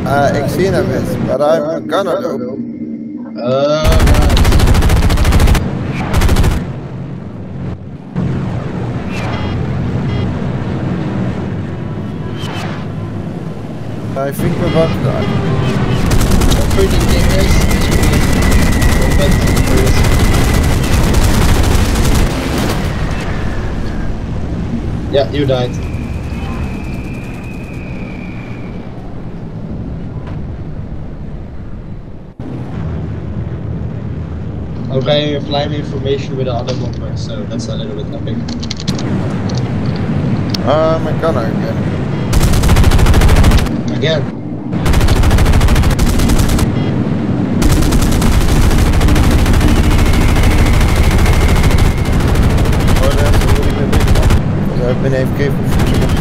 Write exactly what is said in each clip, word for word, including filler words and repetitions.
Uh, ik zie hem eens, but I'm a gunner though. Uh, I think we're about to die. I'm pretty serious. Yeah, you died. Okay, flying information with the other bomber, so that's a little bit epic. I'm a gunner again. Again. Oh, that's a really good big one. Because I've been A F K for four seconds.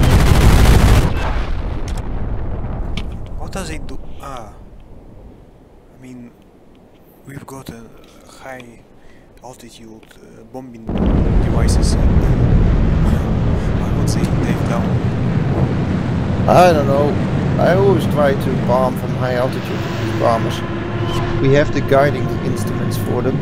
What does it do? Ah. I mean, we've got a high altitude uh, bombing devices and uh, I would say they've down. I don't know. I always try to bomb from high altitude with these bombers. We have the guiding instruments for them.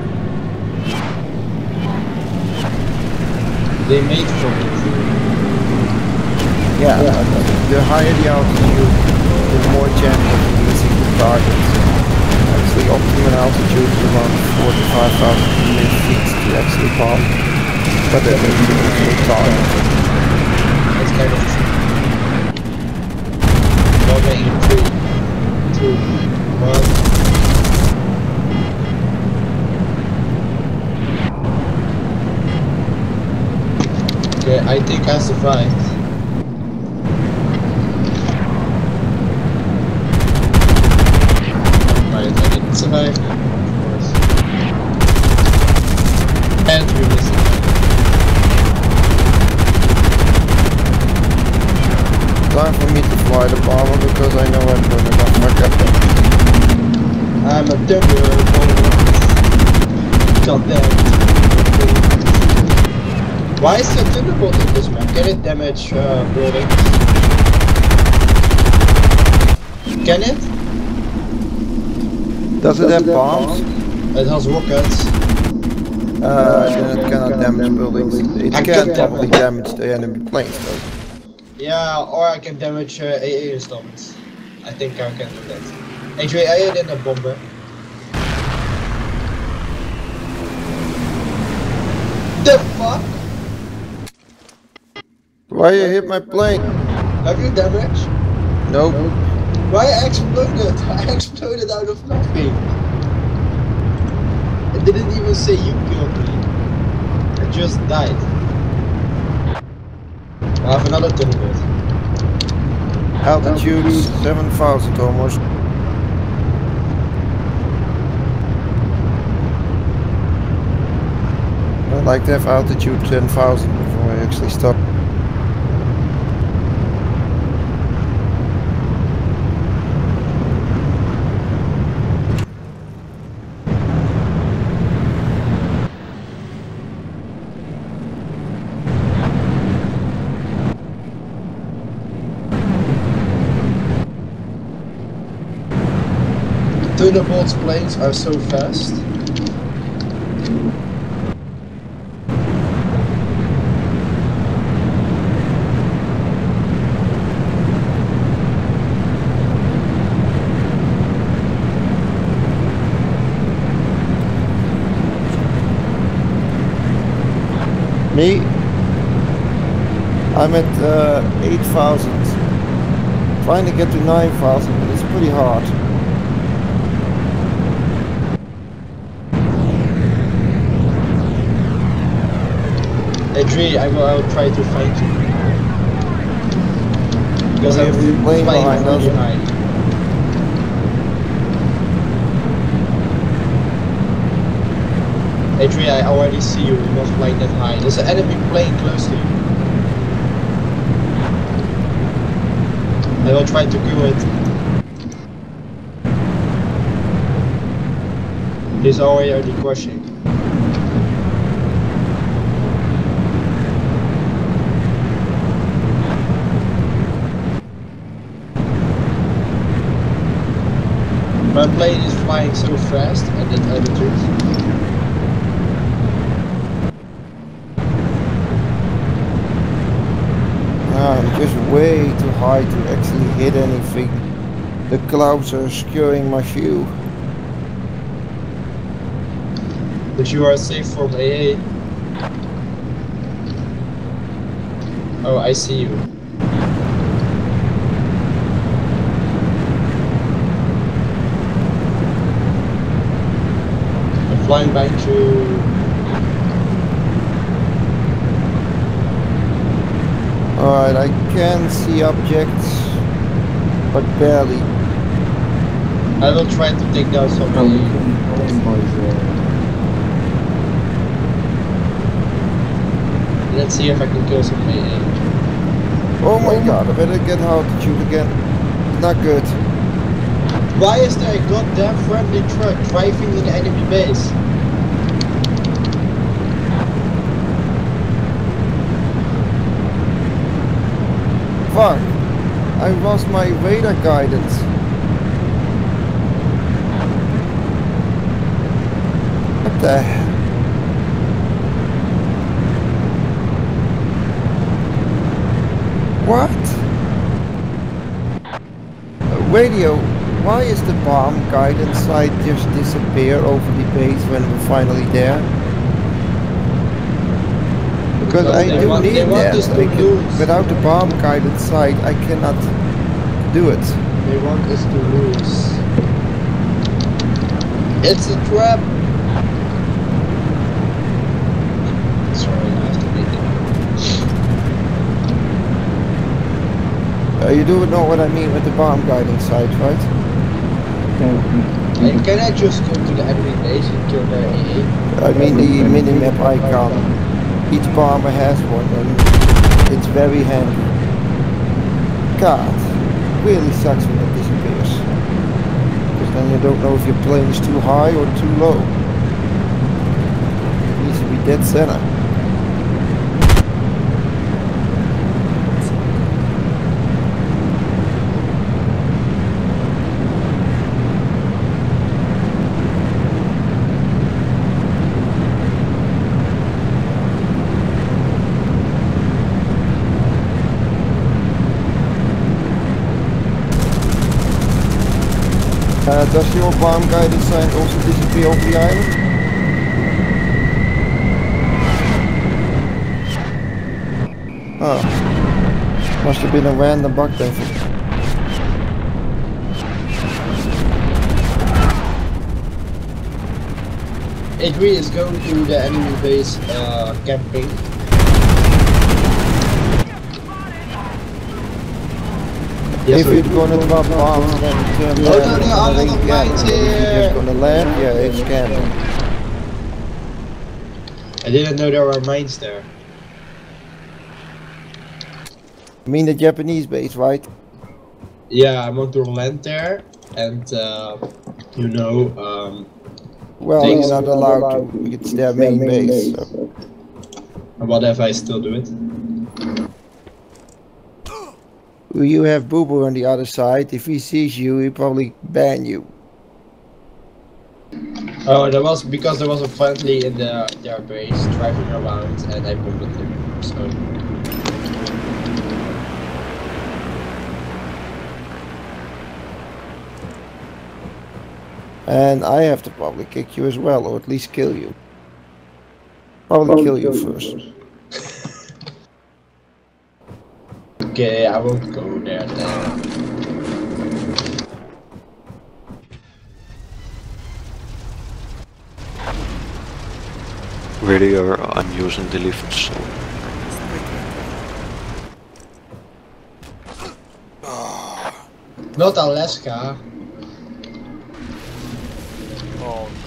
They made from it. Yeah, yeah. The higher the altitude, the more chance of missing the targets. Actually, optimum altitude is around forty-five thousand feet to actually bomb. But that is the actual target. That's kind of true. Okay, in three, two, one. Okay, I think I survived. Right, I didn't survive. Of course. And we missed it. Time for me to fly the bomber because I know I'm gonna fuck up. I'm a dumber. God damn. Why is there Thunderbolt in this map? Can it damage uh, buildings? Can it? Does it have bombs? It has rockets. Uh, then it cannot damage buildings. It I can can probably damage- damage the enemy planes though. Yeah, or I can damage uh, A A installments. I think I can do that. H V A then a bomber. The fuck? Why you hit my plane? Have you damage? Nope. Why I exploded? I exploded out of nothing. It didn't even say you killed me. I just died. I have another Thunderbolt. Altitude seven thousand almost. I'd like to have altitude ten thousand before I actually stop. Thunderbolt's planes are so fast. Me? I'm at uh, eight thousand. Trying to get to nine thousand, but it's pretty hard. Adri, I will, I will try to find you. Because We I'm have the plane flying behind really us. high. Adri, I already see you, you're not flying that high. There's an enemy plane close to you. I will try to kill it. He's already crushing. My plane is flying so fast at that altitude. I'm just way too high to actually hit anything. The clouds are obscuring my view. But you are safe from A A. Oh, I see you. I'm flying back to... Alright, I can see objects, but barely. I will try to take down some A A. Let's see if I can kill some A A. Oh my god, I better get altitude again. Not good. Why is there a goddamn friendly truck driving in the enemy base? Fuck! I lost my radar guidance. What the hell? What? Uh, radio, why is the bomb guidance site just disappear over the base when we're finally there? Because, because I do want, need that. I can, without the bomb guidance site, I cannot do it. They want us to lose. It's a trap. Sorry, I have to make it. Uh, you do know what I mean with the bomb guidance site, right? And can I just go to the enemy base and kill their A A? I mean the minimap icon. Each bomber has one and it's very handy. God, really sucks when it disappears. Because then you don't know if your plane is too high or too low. It needs to be dead center. Uh, does your bomb guidance sign also disappear off the island? Oh. Must have been a random bug then. Adri is going to the enemy base uh, camping. Yes, if you're gonna drop bombs, then turn oh, no, there are a lot of mines here. If you're just gonna land, yeah, it's camping. I didn't know there were mines there. You mean the Japanese base, right? Yeah, I want to land there, and uh, you know, um, well, you're not allowed to. It's their main base. So. What if I still do it? You have Boo Boo on the other side. If he sees you, he'll probably ban you. Oh, there was because there was a friendly in the, their base driving around, and I bombed him. So. And I have to probably kick you as well, or at least kill you. Probably, probably kill you first. Okay, I won't go there then. Radio, I'm using the lift, so... Not Alaska. Oh no.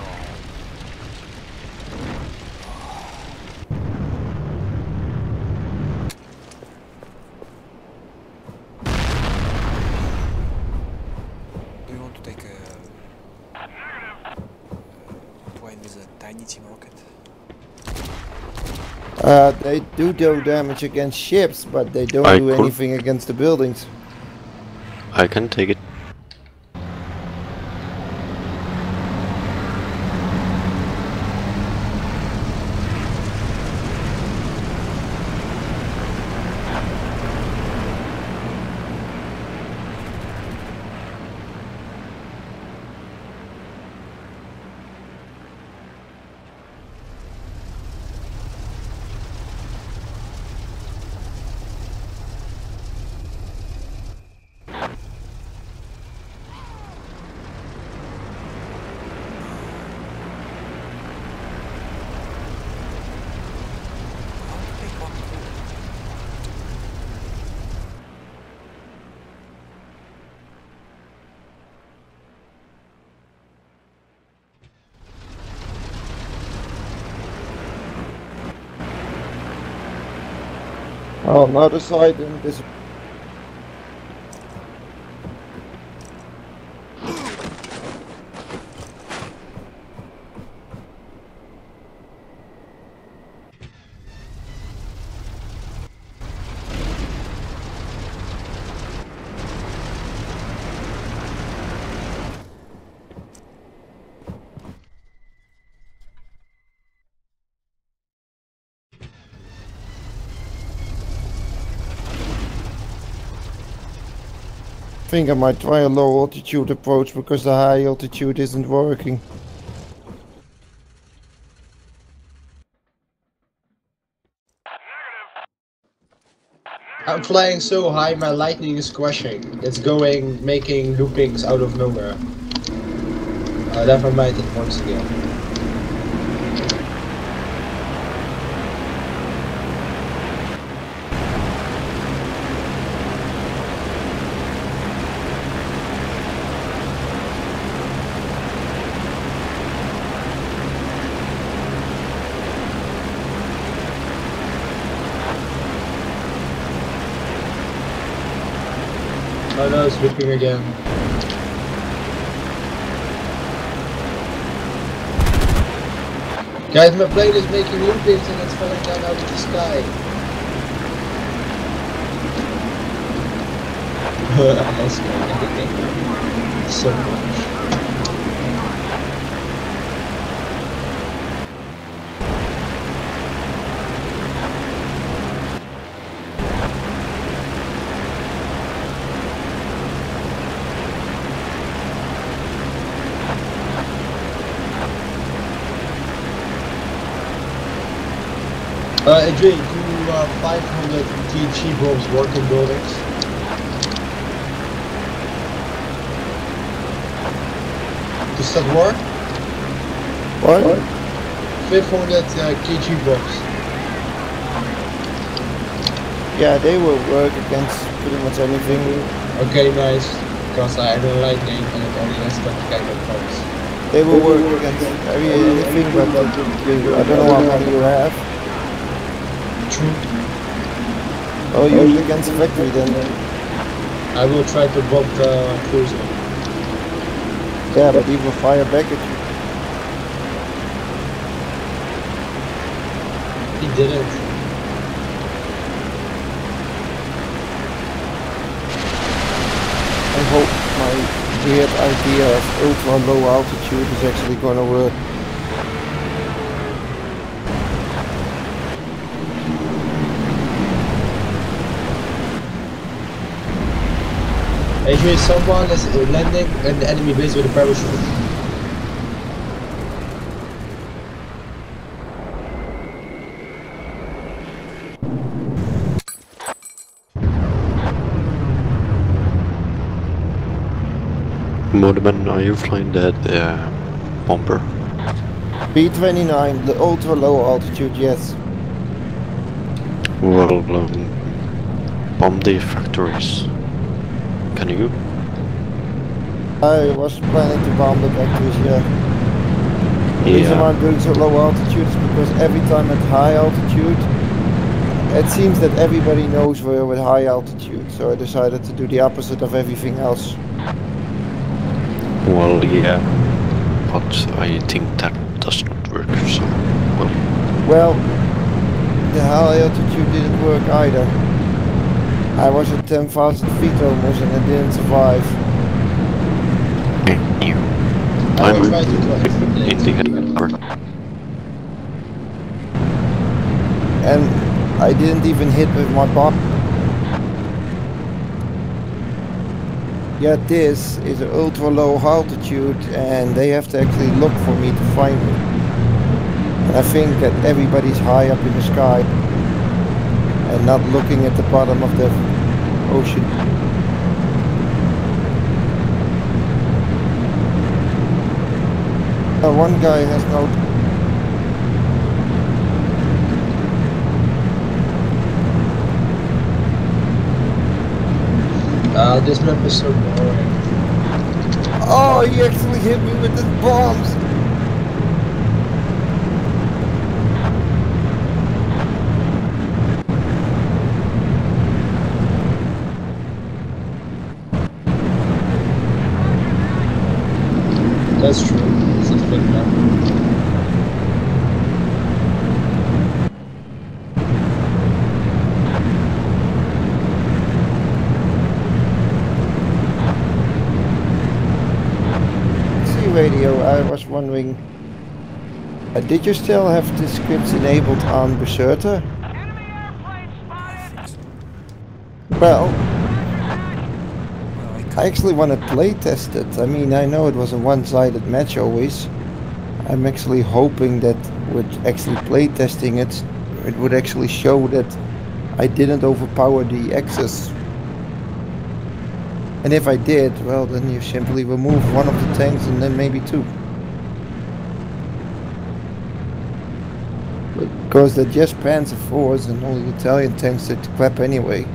Do you want to take a uh, plane with a tiny team rocket? Uh, they do do damage against ships, but they don't I do could. anything against the buildings. I can take it. Oh, another side in this. I think I might try a low altitude approach because the high altitude isn't working. I'm flying so high, my lightning is crashing. It's going, making loopings out of nowhere. Uh, never mind, it works again. Oh no, it's looping again. Guys, my plane is making loopings and it's falling down out of the sky. I lost everything. So much. Uh, Adrian, do uh, five hundred T G bombs work in buildings? Does that work? What? five hundred uh, K G bombs. Yeah, they will work against pretty much anything. Okay, nice. Because I had a lightning and it only has twenty kind of bombs. They will work against every anything, but you, I don't know how many you have. True. Oh, usually against the factory then. I will try to bomb the cruiser. Yeah, but he will fire back at you. He didn't. I hope my weird idea of ultra low altitude is actually gonna work. Adrian, someone is landing in the enemy base with a parachute. Modeman, are you flying that uh, bomber? B twenty-nine, the ultra low altitude, yes. Well, um, bomb the factories. Can you? I was planning to bomb the factories, yeah. The Yeah. reason why I'm doing so low altitude is because every time at high altitude, it seems that everybody knows we're with high altitude, so I decided to do the opposite of everything else. Well, yeah. But I think that does not work, so, well. Well, the high altitude didn't work either. I was at ten thousand feet almost and I didn't survive. You. I I'm will try to climb in the later. helicopter. And I didn't even hit with my bomb. Yet this is an ultra low altitude and they have to actually look for me to find me. And I think that everybody's high up in the sky and not looking at the bottom of the ocean. Uh, one guy has no... Uh, this map is so boring. Oh, he actually hit me with his bombs! That's true. It's a big map. See, radio, I was wondering, uh, did you still have the scripts enabled on Berserker? I think so. Well, Well, I can't. I actually want to play test it. I mean, I know it was a one-sided match always. I'm actually hoping that with actually play testing it, it would actually show that I didn't overpower the Axis. And if I did, well, then you simply remove one of the tanks and then maybe two. Because they're just Panzer fours and all the Italian tanks that crap anyway.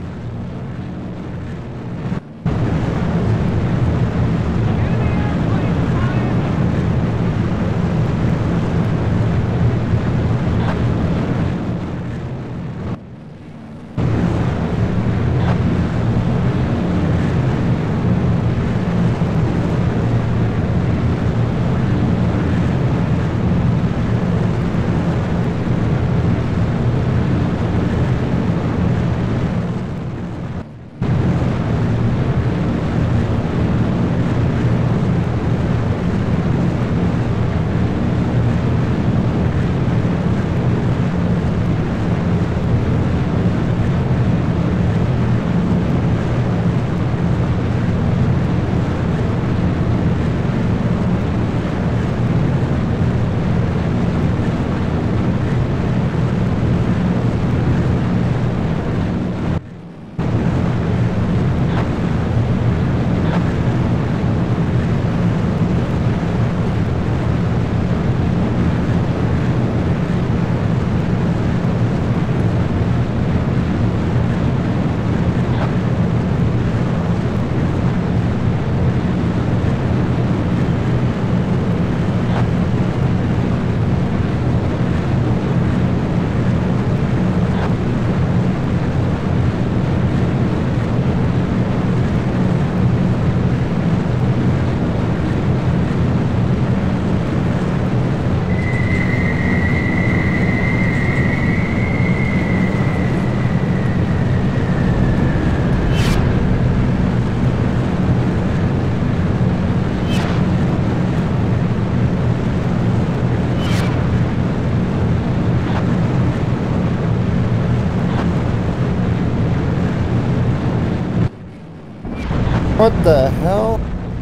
What the hell?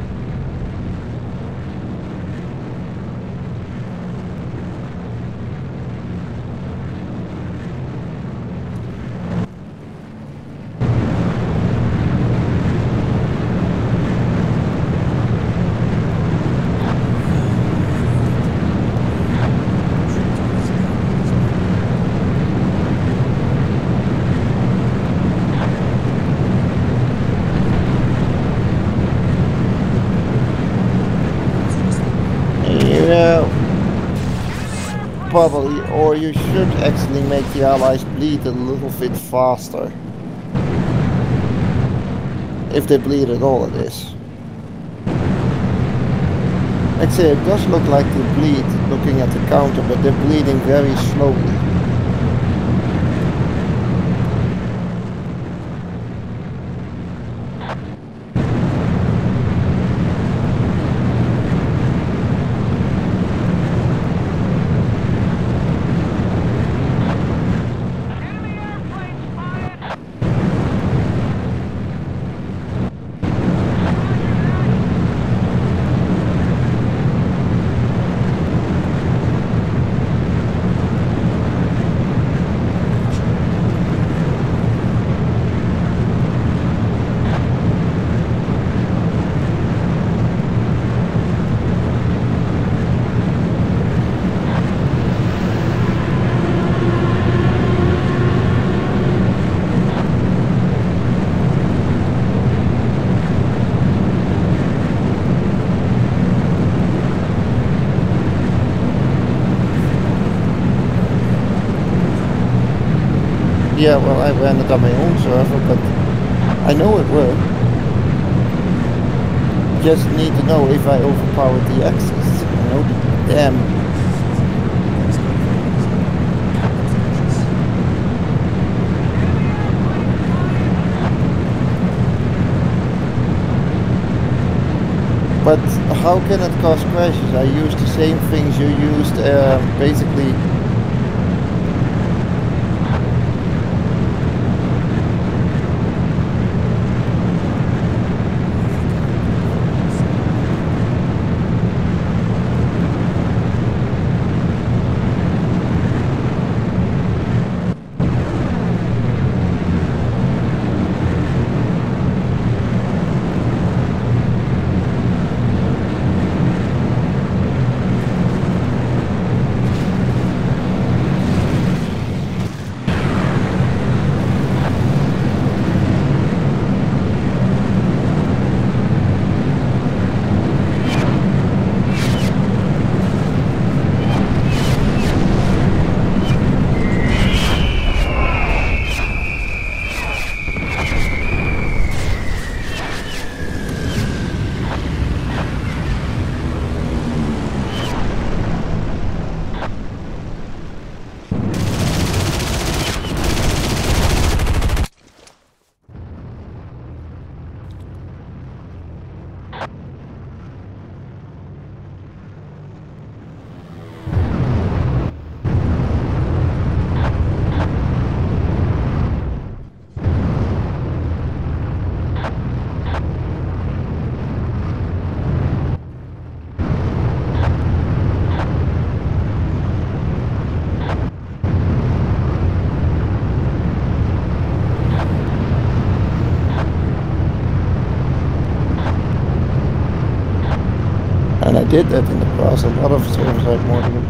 Probably, or you should actually make the allies bleed a little bit faster. If they bleed at all, it is. Actually, it does look like they bleed, looking at the counter, but they're bleeding very slowly. Yeah, well, I ran it on my own server, but I know it worked. just need to know if I overpowered the axis. You know, damn. But how can it cause crashes? I used the same things you used, uh, basically. And I did that in the past, a lot of server-side modding.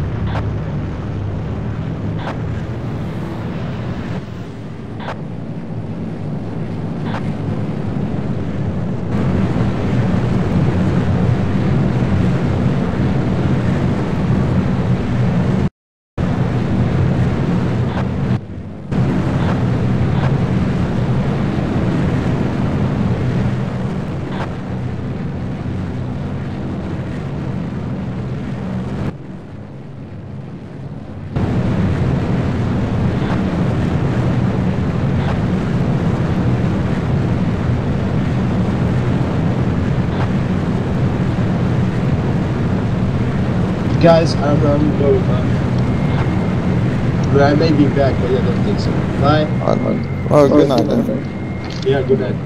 Guys, I'm, I'm going back. But I may be back, but I don't think so. Bye. Oh, oh, good night then. Yeah, good night.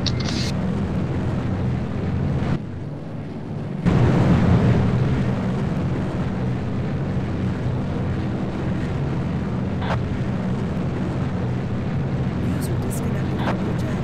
User disconnected from your channel.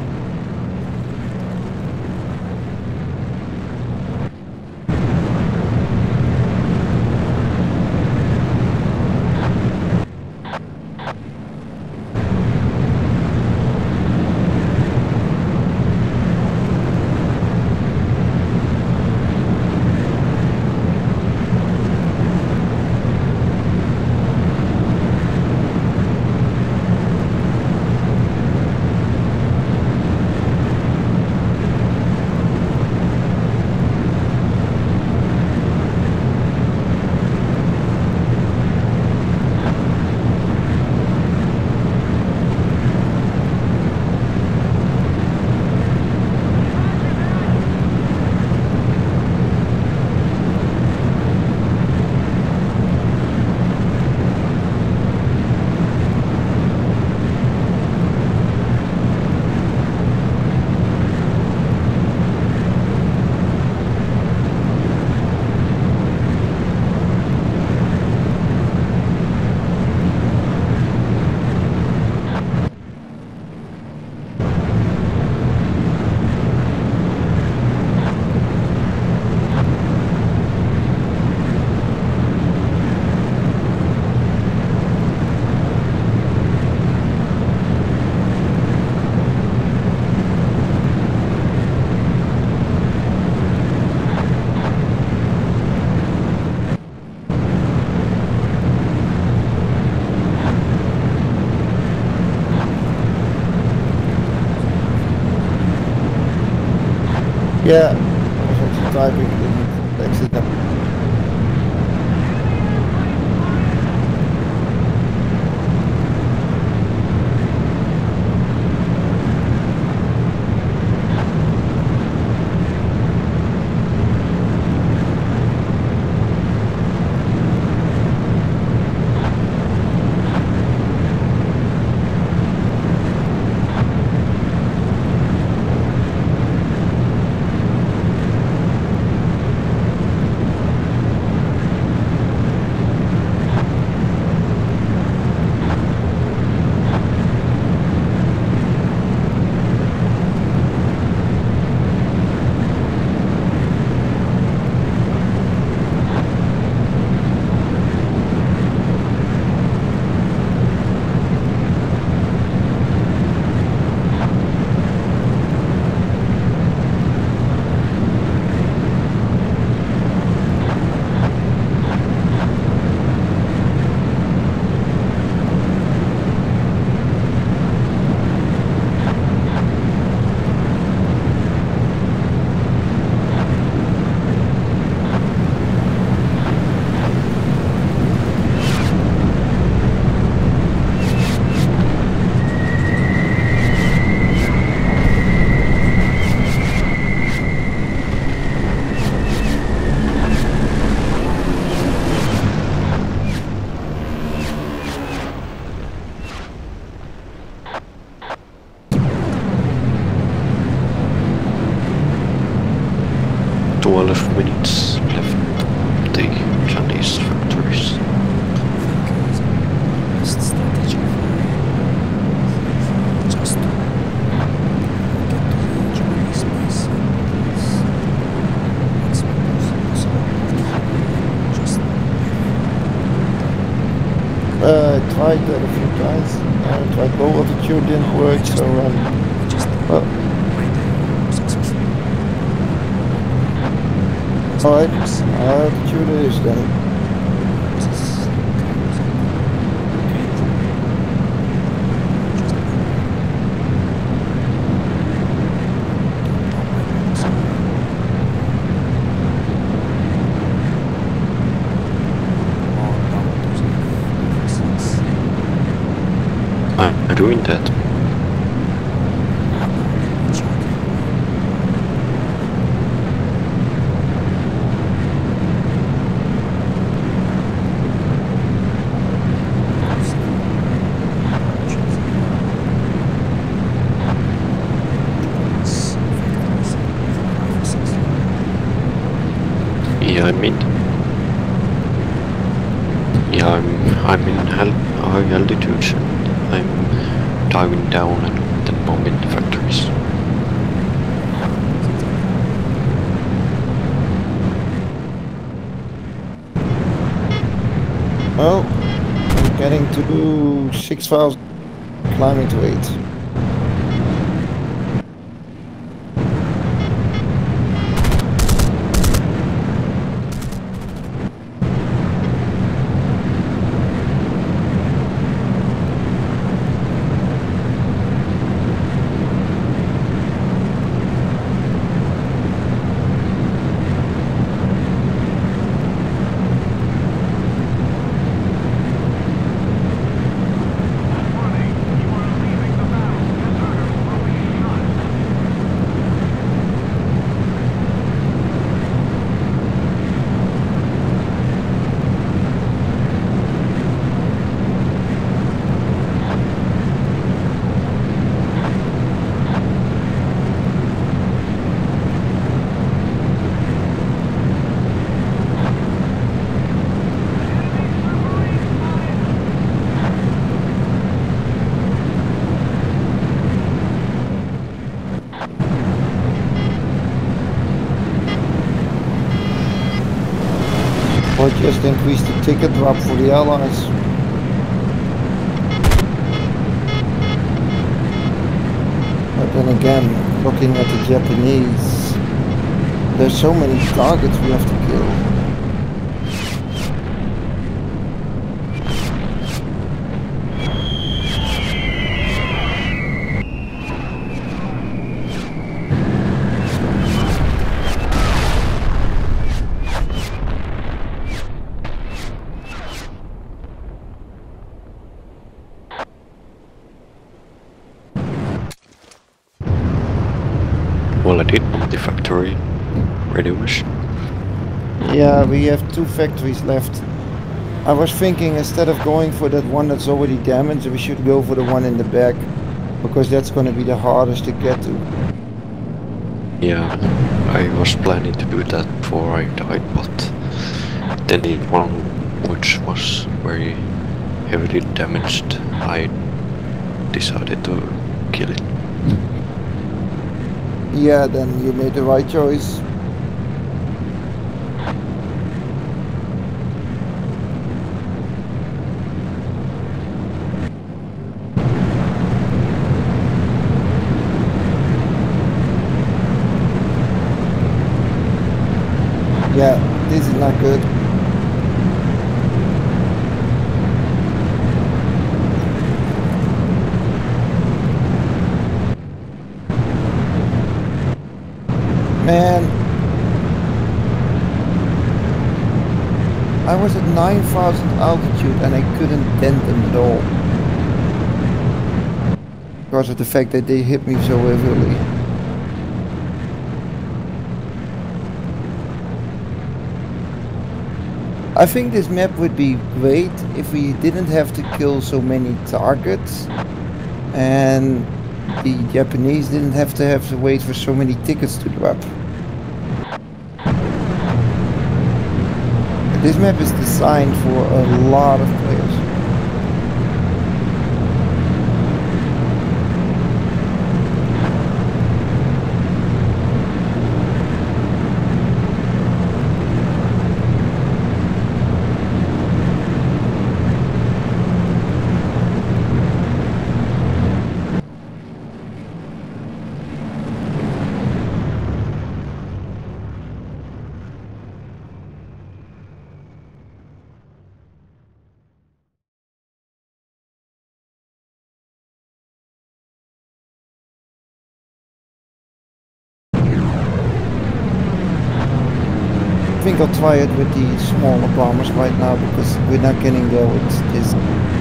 Yeah. sniping didn't exit them. twelve minutes left the Chinese factories. Best strategy for just to get to the Japanese base and it's possible just Uh, I tried that a few times. I tried low altitude, didn't work, so um, just well, wait successful. alright, high altitude it is then. I'm doing that. Yeah, I'm in. Yeah, I'm I'm in hal high altitude. I'm diving down and then bombing the factories. Well, I'm getting to six thousand, climbing to eight. Or just increase the ticket drop for the Allies. But then again, looking at the Japanese, there's so many targets we have to kill. did bomb the factory. Ready wish. Yeah, we have two factories left. I was thinking instead of going for that one that's already damaged, we should go for the one in the back. Because that's going to be the hardest to get to. Yeah, I was planning to do that before I died, but then the one which was very heavily damaged, I decided to kill it. Yeah, then you made the right choice. Yeah, this is not good. Man, I was at nine thousand altitude and I couldn't dent them at all. Because of the fact that they hit me so heavily. I think this map would be great if we didn't have to kill so many targets and the Japanese didn't have to have to wait for so many tickets to drop. This map is designed for a lot of players. I think I'll try it with the smaller bombers right now because we're not getting there with this.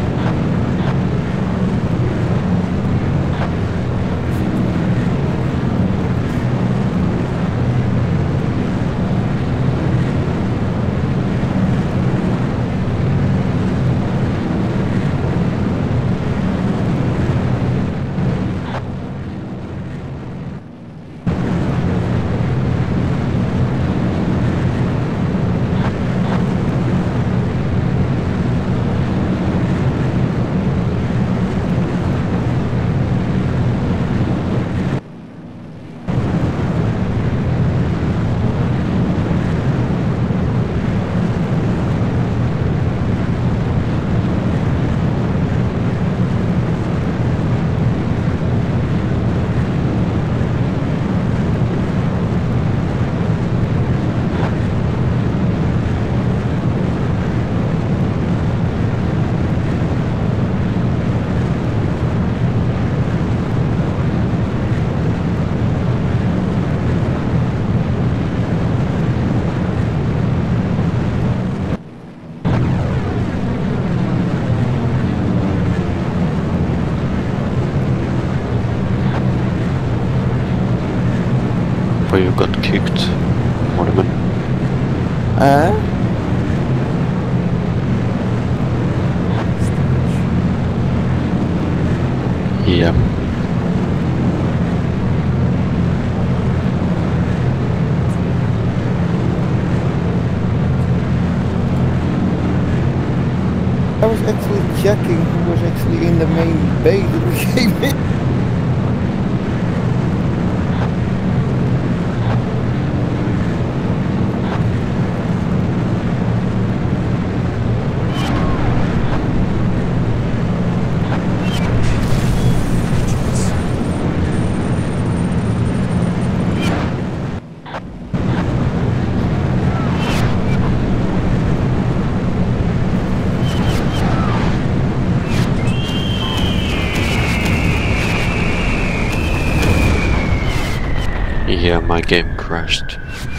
Where you got kicked, Mortimer? Huh? Yeah. I was actually checking who was actually in the main base that we came in. Yeah, my game crashed.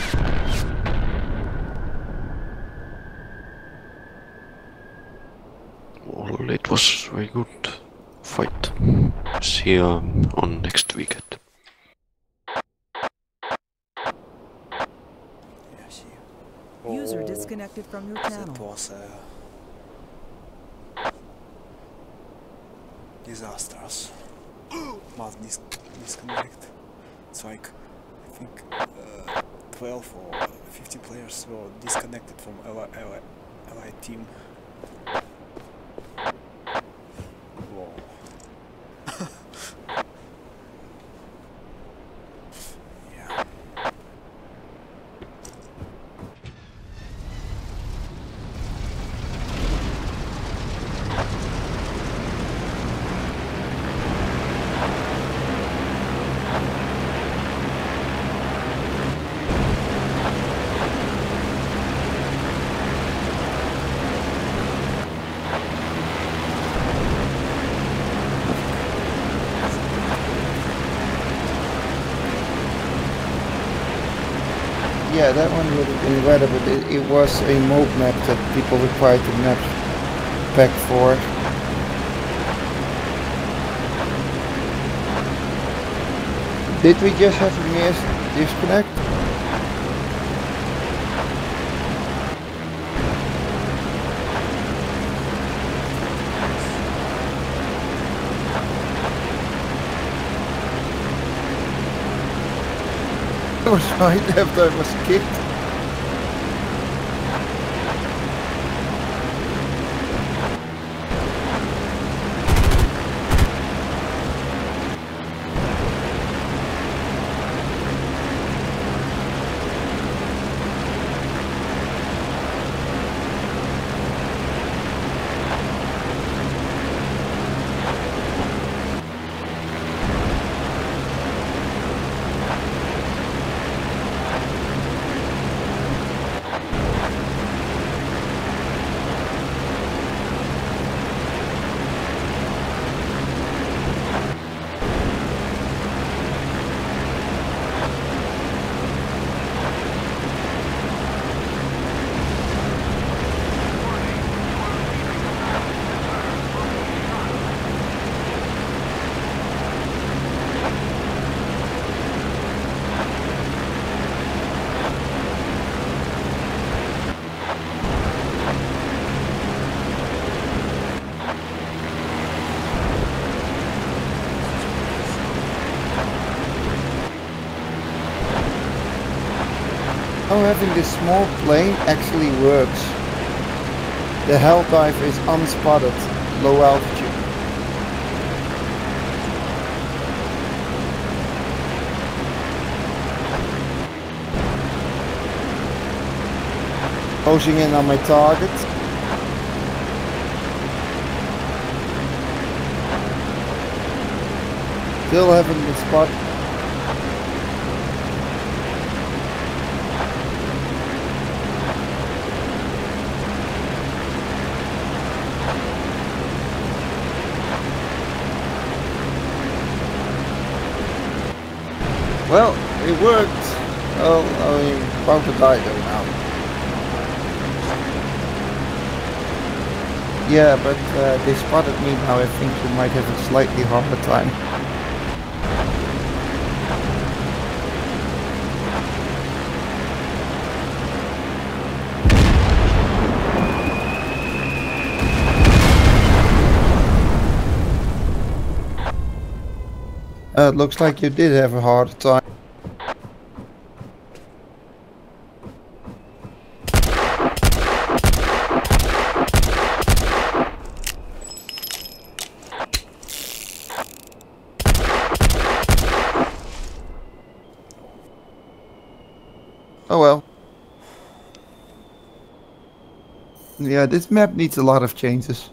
Well, it was a very good fight. See you um, on next weekend. User Oh, disconnected from your that channel. was a disastrous. Must dis disconnect. It's like I think uh, twelve or fifteen players were disconnected from Allied, Allied, Allied team. Whoa. Yeah. Yeah, that one would have been better, but it, it was a mode map that people required to map back for. Did we just have a mass disconnect? I was right after I was kicked. How having this small plane actually works. The Helldive is unspotted, low altitude. Closing in on my target. Still haven't been spotted. Well, it worked. Oh, I'm about to die though now. Yeah, but uh, they spotted me now. I think you might have a slightly harder time. Uh, it looks like you did have a harder time. Oh well. Yeah, this map needs a lot of changes.